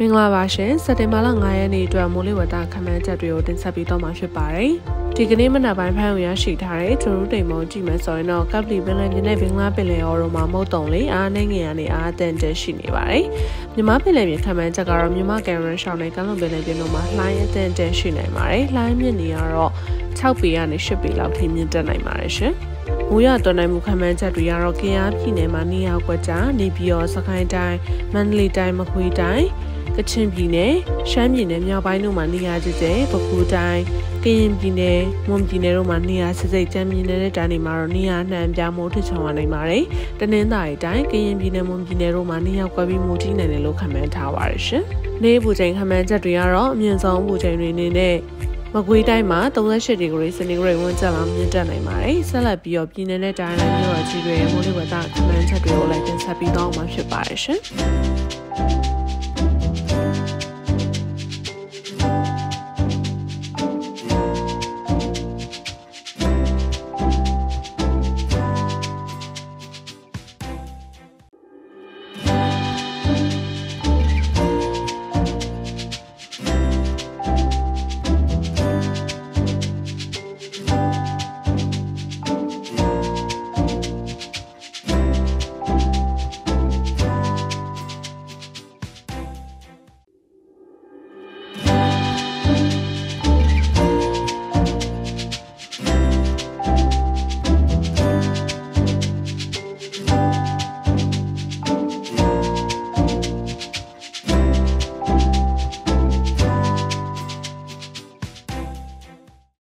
င်္ဂလာပါရှင်စက်တင်ဘာလ9ရက်နေ့အတွက်မိုးလေဝသခန့်မှန်းချက်တွေကိုတင်ဆက်ပေးတော့မှာဖြစ်ပါတယ်ဒီကနေ့မနက်ပိုင်းဖမ်းရရှိထားတဲ့ဂျိုရူတိမ်မုံကြည့်မယ်ဆိုရင်တော့ကပ်လီပင်လယ်ပြင်နဲ့ဘင်္ဂလားပင်လယ်အော်တို့မှာမုတ်တုံလေးအားနည်းငယ်ကနေအားတန်ကျရှိနေပါတယ်မြန်မာပင်လယ်ပြင်ခန့်မှန်းချက်ကတော့မြန်မာကယ်ရန်ရှောင်းနဲ့ကမ်းလွန်ပင်လယ်ပြင်တို့မှာလှိုင်းအတန်ကျရှိနိုင်ပါတယ်လှိုင်းမြင့်နေကတော့6ပေကနေ10ပေလောက်ထိမြင့်တက်နိုင်ပါတယ်ရှင်မိုးရတော်နိုင်မှုခန့်မှန်းချက်တွေကတော့ကရင်ပြည်နယ်မှာနေရာကွက်ကြားနေပြည်တော်စကိုင်းတိုင်းမန္တလေးတိုင်းမကွေးတိုင်းကချင်ပြည်နယ်ရှမ်းပြည်နယ်မြောက်ပိုင်းတို့မှာနေရာကျကျပဲခူးတိုင်းကရင်ပြည်နယ်မွန်ပြည်နယ်တို့မှာနေရာစစ်စိတ်ကျမ်းပြည်နယ်နဲ့တိုင်းတွေမှာတော့နေရာနှံပြမိုးထချောင်ရနိုင်ပါတယ်တနင်္သာရီတိုင်းကရင်ပြည်နယ်မွန်ပြည်နယ်တို့မှာနေရာကွက်ပြီးမိုးကြီးနိုင်တယ်လို့ခန့်မှန်းထားပါတယ်ရှင်နေပူချိန်ခန့်မှန်းချက်တွေကတော့အမြင့်ဆုံးပူချိန်တွေအနေနဲ့မကွေးတိုင်းမှာ38ဒီဂရီစင်တီဂရိတ်ဝန်းကျင်လောက်မြင့်တက်နိုင်ပါတယ်ဆက်လက်ပြီးတော့ပြည်နယ်နဲ့တိုင်းတိုင်းမြို့တော်ကြီးတွေမိုးလေဝသခန့်မှန်းချက်တွေကိုလည်းတင်ဆက်ပြီးတော့မှာဖြစ်ပါတယ်ရှင်